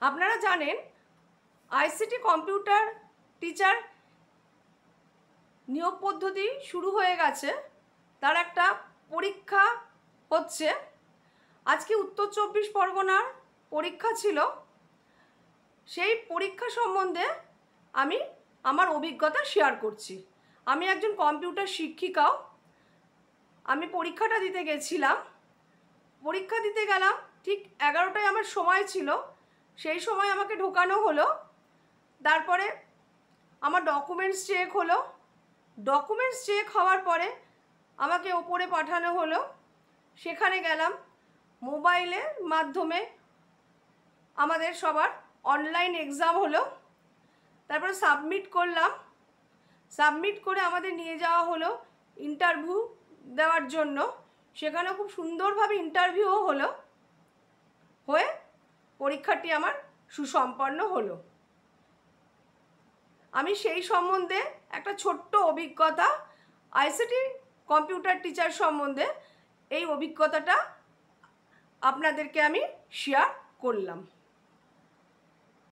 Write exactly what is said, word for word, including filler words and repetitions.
আপনারা জানেন ICT computer teacher নিয়োগ পদ্ধতি শুরু হয়ে গেছে, তার একটা পরীক্ষা হচ্ছে। আজকে উত্তর চব্বিশ পরগনার পরীক্ষা ছিল। সেই পরীক্ষা সম্বন্ধে আমি আমার অভিজ্ঞতা শেয়ার করছি। আমি একজন কম্পিউটার শিক্ষিকাও। আমি পরীক্ষাটা দিতে গেছিলাম। পরীক্ষা দিতে গেলাম, ঠিক এগারোটায় আমার সময় ছিল। সেই সময় আমাকে ঢোকানো হলো। তারপরে আমার ডকুমেন্টস চেক হলো। ডকুমেন্টস চেক হওয়ার পরে আমাকে ওপরে পাঠানো হলো। সেখানে গেলাম। মোবাইলের মাধ্যমে আমাদের সবার অনলাইন এক্সাম হলো। তারপরে সাবমিট করলাম। সাবমিট করে আমাদের নিয়ে যাওয়া হলো ইন্টারভিউ দেওয়ার জন্য। সেখানে খুব সুন্দরভাবে ইন্টারভিউও হলো, হয়ে পরীক্ষাটি আমার সুসম্পন্ন হলো। আমি সেই সম্বন্ধে একটা ছোট্ট অভিজ্ঞতা, আইসিটি কম্পিউটার টিচার সম্বন্ধে এই অভিজ্ঞতাটা আপনাদেরকে আমি শেয়ার করলাম।